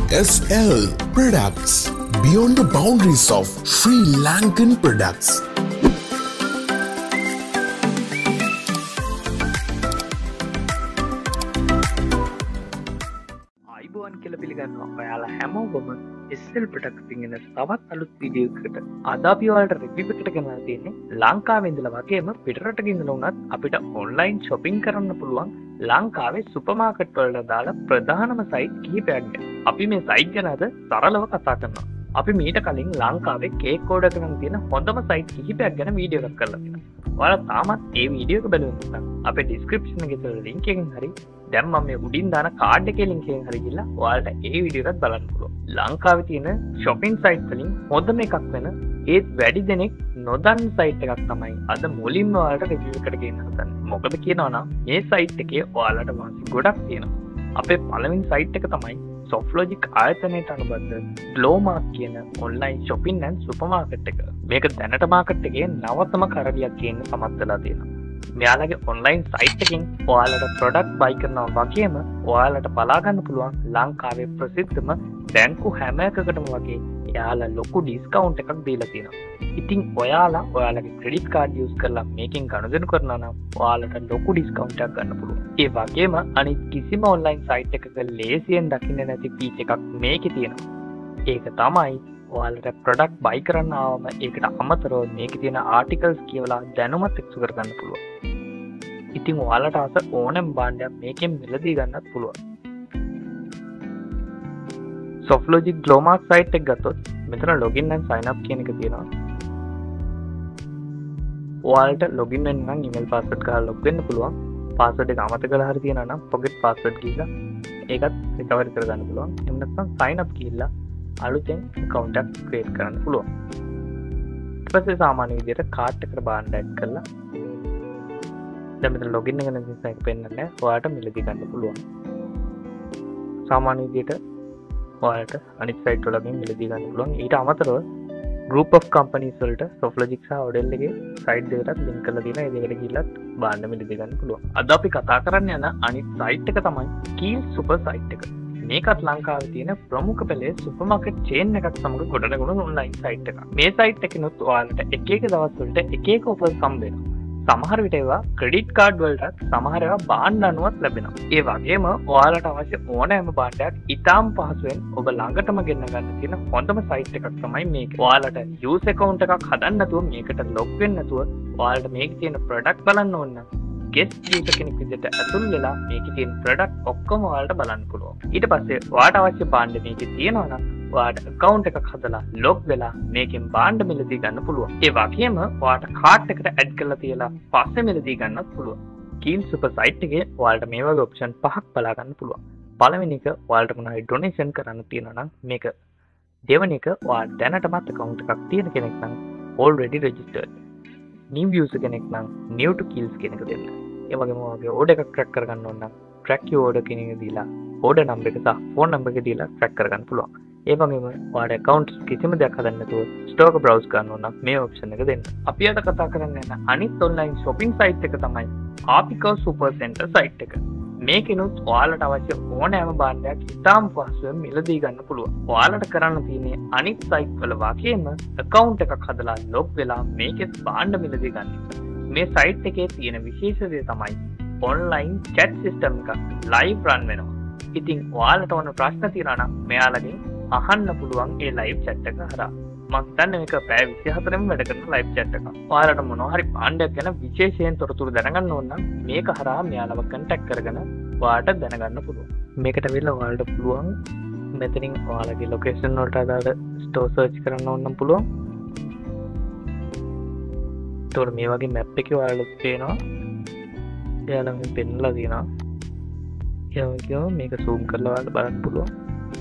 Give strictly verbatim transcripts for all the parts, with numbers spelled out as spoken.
S L Products, beyond the boundaries of Sri Lankan products. අයිබෝන් කියලා පිළිගන්නවා. ඔයාලා හැමෝම S L Products පිටින් තවත් අලුත් වීඩියෝ එකකට අද අපි ඔයාලට රිවිව් එකකට ගෙනලා තියෙන්නේ ලංකාවේ ඉඳලා වගේම පිටරටක ඉඳලා උනත් අපිට ඔන්ලයින් shopping කරන්න පුළුවන් ලංකාවේ සුපර් මාකට් වලට දාලා ප්‍රධානම සයිට් කිහිපයක් ගැන. අපි මේ සයිට් ගැන අද සරලව කතා කරනවා. අපි මීට කලින් ලංකාවේ කේක් ඕඩර් කරන තියෙන හොඳම සයිට් කිහිපයක් ගැන වීඩියෝ එකක් කරලා තියෙනවා. ඔයාලා තාමත් ඒ වීඩියෝ එක බලන්න නැත්නම් අපේ description එකේ තියෙන link එකෙන් හරි දැන් මම මේ උඩින් දාන කාඩ් එකේ link එකෙන් හරි ගිහලා ඔයාලට ඒ වීඩියෝ එකත් බලන්න පුළුවන්. ලංකාවේ තියෙන shopping site වලින් හොඳම එකක් වෙන ඒත් වැඩි දෙනෙක් නොදන්න site එකක් තමයි අද මුලින්ම ඔයාලට review එකට ගෙන්න හදන්නේ. මොකද කියනවා නම් මේ site එකේ ඔයාලට වාසි ගොඩක් තියෙනවා. අපේ පළවෙනි site එක තමයි Softlogic ආයතනයට අනුබද්ධ Glowmark කියන online shopping and supermarket එක. මේක දැනට මාකට් එකේ නවතම කරලියක් කියන සමත් වෙලා තියෙනවා. මෙයාලගේ online site එකකින් ඔයාලට product buy කරනවා වගේම ඔයාලට බලා ගන්න පුළුවන් ලංකාවේ ප්‍රසිද්ධම බැංකු හැම එකකටම වගේ එයාලා ලොකු discount එකක් දීලා තියෙනවා. ඉතින් ඔයාලා ඔයාලගේ credit card use කරලා මේකෙන් ගනුදෙනු කරනවා නම් ඔයාලට ලොකු discount එකක් ගන්න පුළුවන්. ඒ වගේම අනිත් කිසිම online site එකක ලේසියෙන් දකින්න නැති feature එකක් මේකේ තියෙනවා. ඒක තමයි ඔයාලට product buy කරන්න ආවම ඒකට අමතරව මේකේ තියෙන articles කියවලා දැනුමත් එක්සු කර ගන්න පුළුවන්. ඉතින් ඔයාලට අස ඕනෑම භාණ්ඩයක් මේකෙන් මිලදී ගන්නත් පුළුවන්. Softlogic Glowmark site එක ගත්තොත් මෙතන login and sign up කියන එක තියෙනවා. ඔයාලට login වෙන්න නම් email password ගහලා log වෙන්න පුළුවන්. password එක අමතක කරලා හරි තියෙනවා නම් forget password කියලා ඒකත් recovery කරගන්න පුළුවන්. එහෙම නැත්නම් sign up කියලා අලුතෙන් account එකක් create කරන්න පුළුවන්. ඊට පස්සේ සාමාන්‍ය විදිහට cart එකට භාණ්ඩ add කරලා දැන් මෙතන login එක නැති එක පෙන්නන්නේ ඔයාලට මිලදී ගන්න පුළුවන්. සාමාන්‍ය විදිහට ඔයාලට අනිත් site වලකින් මිලදී ගන්න පුළුවන්. ඊට අමතරව group of companies වලට Softlogic සහ Odell එකේ site දෙකටත් link කරලා තියෙනවා. ඒ දෙකට ගිහිල්ලත් භාණ්ඩ මිලදී ගන්න පුළුවන්. අද අපි කතා කරන්න යන අනිත් site එක තමයි Keels super site එක. මේකත් ලංකාවේ තියෙන ප්‍රමුඛ පෙළේ සුපර්මාකට් චේන් එකක් සමග ගොඩනගුණු ඔන්ලයින් සයිට් එකක්. මේ සයිට් එකෙනුත් ඔයාලට එක එක දවස් වලට එක එක ඔෆර්ස් හම්බ වෙනවා. සමහර විට ඒවා ක්‍රෙඩිට් කාඩ් වලටත් සමහර ඒවා භාණ්ඩ අනුවත් ලැබෙනවා. ඒ වගේම ඔයාලට අවශ්‍ය ඕනෑම භාණ්ඩයක් ඉතාම පහසුවෙන් ඔබ ළඟටම ගෙන්න ගන්න තියෙන හොඳම සයිට් එකක් තමයි මේක. ඔයාලට යූස් account එකක් හදන්න නැතුව මේකට log වෙන්න නැතුව ඔයාලට මේකේ තියෙන product බලන්න ඕන නම් guest user කෙනෙක් විදිහට ඇතුල් වෙලා මේකේ තියෙන product ඔක්කොම ඔයාලට බලන්න පුළුවන්. ඊට පස්සේ ඔයාලට අවශ්‍ය භාණ්ඩ මේකේ තියෙනවා නම් ඔයාලට account එකක් හදලා log වෙලා මේකෙන් භාණ්ඩ මිලදී ගන්න පුළුවන්. ඒ වගේම ඔයාලට cart එකට add කරලා තියලා පස්සේ මිලදී ගන්නත් පුළුවන්. Keels super site එකේ ඔයාලට මේ වගේ option පහක් බලා ගන්න පුළුවන්. පළවෙනි එක ඔයාලට මොනවායි donation කරන්න තියෙනවා නම් මේක. දෙවෙනි එක ඔයාලට දැනටමත් account එකක් තියෙන කෙනෙක් නම් already registered. new user කෙනෙක් නම් new to Keels කියන එක දෙන්න. ඒ වගේම ඔයාගේ order එකක් track කරගන්න ඕන නම් track your order කියන එක දීලා order number එක සහ phone number එක දීලා track කරගන්න පුළුවන්. ඒ වගේම ඔයාලට account කිසිම දෙයක් හදන්න නැතුව stock browse කරන්න ඕන නම් මේ option එක දෙන්න. අපි අද කතා කරන්න යන අනිත් online shopping site එක තමයි Arpico super center site එක. මේකෙනුත් ඔයාලට අවශ්‍ය ඕනෑම භාණ්ඩයක් ඉතාම පහසුවෙන් මිලදී ගන්න පුළුවන්. ඔයාලට කරන්න තියෙන්නේ අනිත් site වල වගේම account එකක් හදලා log වෙලා මේකෙත් භාණ්ඩ මිලදී ගන්න. මේ site එකේ තියෙන විශේෂ දේ තමයි online chat system එකක් live run වෙනවා. ඉතින් ඔයාලට ඕන ප්‍රශ්න තියෙනවා නම් මෙයාලගෙන් අහන්න පුළුවන් ඒ live chat එක හරහා. මම හිතන්නේ මේක පැය විසිහතරෙම වැඩ කරන live chat එකක්. ඔයාලට මොනවා හරි භාණ්ඩයක් ගැන විශේෂයෙන් තොරතුරු දැනගන්න ඕන නම් මේක හරහා මෙයාලව contact කරගෙන ඔයාලට දැනගන්න පුළුවන්. මේකට වෙලා ඔයාලට පුළුවන් මෙතනින් ඔයාලගේ location වලට අදාළ store search කරන්න ඕන නම් පුළුවන්. ඒතකොට මේ වගේ map එකේ ඔයාලට පේනවා. එයාලා මේ පෙන්නලා තියෙනවා. ඒ වගේම මේක zoom කරලා ඔයාලට බලන්න පුළුවන්.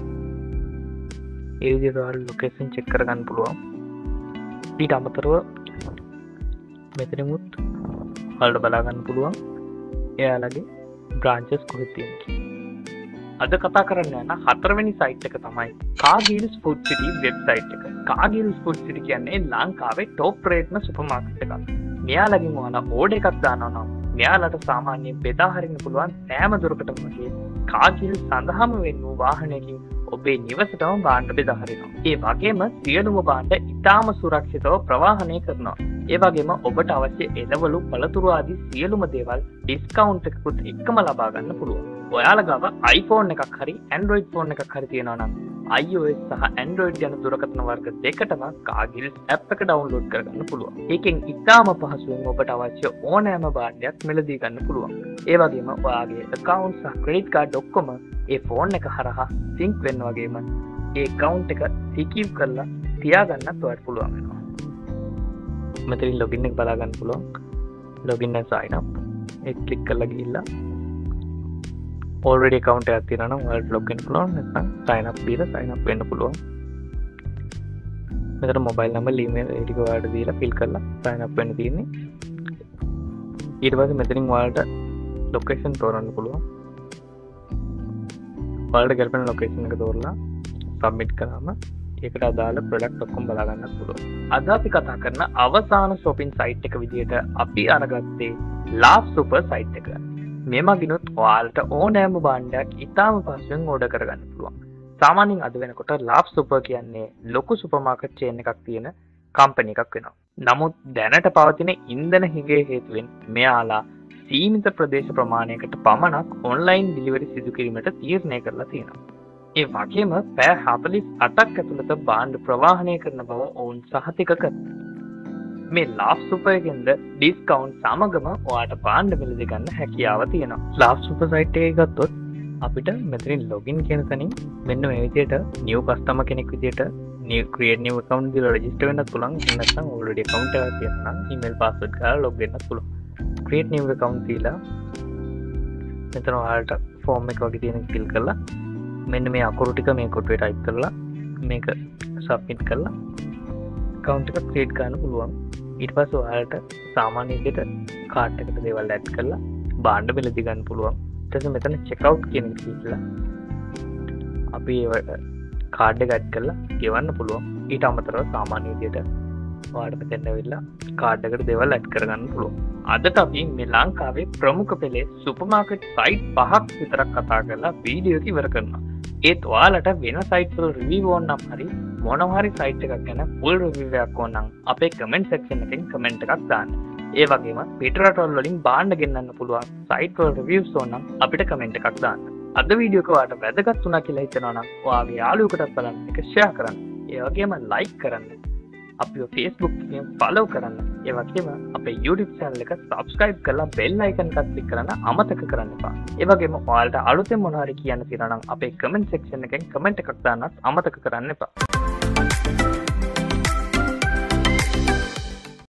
ඒ විදිහට ඔයාලා ලොකේෂන් චෙක් කරගන්න පුළුවන්. ඊට අමතරව මෙතනමුත් ඔයාලට බලා ගන්න පුළුවන් එයාලගේ බ්‍රාන්චස් කොහෙද තියෙන්නේ කියලා. අද කතා කරන්න යන හතරවෙනි සයිට් එක තමයි Cargill Food City වෙබ්සයිට් එක. Cargill Food City කියන්නේ ලංකාවේ টপ රේට්ම සුපර් මාකට් එකක්. මෙයාලගෙන් ඔයාලා ඕඩර් එකක් දානවා නම් මෙයාලට සාමාන්‍යයෙන් බෙදා හරින්න පුළුවන් සෑම දුරකටම වගේ Cargill සඳහාම වෙන වූ වාහනයකින් ඔබේ නිවසටම භාණ්ඩ බෙදා හරිනවා. ඒ වගේම සියලුම භාණ්ඩ ඉතාම සුරක්ෂිතව ප්‍රවාහනය කරනවා. ඒ වගේම ඔබට අවශ්‍ය එළවලු පළතුරු ආදී සියලුම දේවල් ඩිස්කවුන්ට් එකකුත් එක්කම ලබා ගන්න පුළුවන්. ඔයාලා ගාව iPhone එකක් හරි Android phone එකක් හරි තියෙනවා නම් iOS සහ Android යන දුරකථන වර්ග දෙකටම Cargill app එක download කරගන්න පුළුවන්. ඒකෙන් ඉතාම පහසුවෙන් ඔබට අවශ්‍ය ඕනෑම භාණ්ඩයක් මිලදී ගන්න පුළුවන්. ඒ වගේම ඔයාගේ account සහ credit card ඔක්කොම ඒ phone එක හරහා sync වෙන්න වගේම ඒ account එක secure කරලා තියාගන්නත් ඔයාලට පුළුවන් වෙනවා. මෙතනින් login එක බලා ගන්න පුළුවන්. login and sign up ඒක click කරලා ගිහිල්ලා already account එකක් තියෙනවා නම් ඔයාලට log වෙන්න පුළුවන්. නැත්නම් sign up දීලා sign up වෙන්න පුළුවන්. මෙතන mobile number email ඒ ටික ඔයාලට දීලා fill කරලා sign up වෙන්න තියෙන්නේ. ඊට පස්සේ මෙතනින් ඔයාලට location තෝරන්න පුළුවන්. ඔයාලට ගැලපෙන location එක තෝරලා submit කරාම ඒකට අදාළ product ඔක්කොම බලා ගන්නත් පුළුවන්. අද අපි කතා කරන අවසාන shopping site එක විදිහට අපි අරගත්තේ Laugfs super site එක. මේ මගිනුත් ඔයාලට ඕනෑම භාණ්ඩයක් ඉතාම පහසුවෙන් ඕඩර් කරගන්න පුළුවන්. සාමාන්‍යයෙන් අද වෙනකොට Laugfs super කියන්නේ ලොකු සුපර් මාකට් චේන් එකක් තියෙන කම්පැනි එකක් වෙනවා. නමුත් දැනට පවතින ඉන්ධන හිඟේ හේතුවෙන් මෙයාලා සීමිත ප්‍රදේශ ප්‍රමාණයකට පමණක් ඔන්ලයින් ඩිලිවරි සිදු කිරීමට තීරණය කරලා තියෙනවා. ඒ වගේම පැය හතළිස් අටක් ඇතුළත භාණ්ඩ ප්‍රවාහනය කරන බව ඔවුන් සහතික කරනවා. මේ Laugfs super එකෙන්ද ඩිස්කවුන්ට් සමගම ඔයාට භාණ්ඩ මිලදී ගන්න හැකියාව තියෙනවා. Laugfs super site එකේ ගත්තොත් අපිට මෙතනින් login කියන තැනින් මෙන්න මේ විදිහට new customer කෙනෙක් විදිහට new create new account දීලා register වෙන්නත් පුළුවන්. නැත්නම් already account එකක් තියෙනවා නම් email password ගාලා log වෙන්නත් පුළුවන්. create new account දීලා මෙතන ඔයාලට form එක වගේ තියෙන fill කරලා මෙන්න මේ අකුරු ටික මේ කොටුවේ type කරලා මේක submit කරලා account එක create කරන්න පුළුවන්. ඊට පස්සේ ඔයාලට සාමාන්‍ය විදිහට cart එකට දේවල් add කරලා භාණ්ඩ මිලදී ගන්න පුළුවන්. ඊට පස්සේ මෙතන check out කියන එක කියලා අපි ඒ card එක add කරලා ගෙවන්න පුළුවන්. ඊට අමතරව සාමාන්‍ය විදිහට ඔයාලට මෙතෙන් ඇවිල්ලා card එකට දේවල් add කරගන්න පුළුවන්. අදට අපි මේ ලංකාවේ ප්‍රමුඛ පෙළේ සුපර් මාකට් site පහක් විතරක් කතා කරලා වීඩියෝ එක ඉවර කරනවා. ඒත් ඔයාලට වෙන site වල review ඕන නම් හරි මොනවා හරි site එකක් ගැන full review එකක් ඕන නම් අපේ comment section එකෙන් comment එකක් දාන්න. ඒ වගේම පිට රටවල් වලින් භාණ්ඩ ගෙන්නන්න පුළුවන් site වල reviews ඕන නම් අපිට comment එකක් දාන්න. අද වීඩියෝ එක ඔයාලට වැදගත් වුණා කියලා හිතනවා නම් ඔයාගේ යාළුවෙකුටත් බලන්න එක share කරන්න. ඒ වගේම like කරන්න. අපිව Facebook එකෙන් follow කරන්න. ඒ වගේම අපේ YouTube channel එක subscribe කරලා bell icon එකත් click කරන්න අමතක කරන්න එපා. ඒ වගේම ඔයාලට අලුතෙන් මොනවා හරි කියන්න තියෙනවා නම් අපේ comment section එකෙන් comment එකක් දාන්නත් අමතක කරන්න එපා.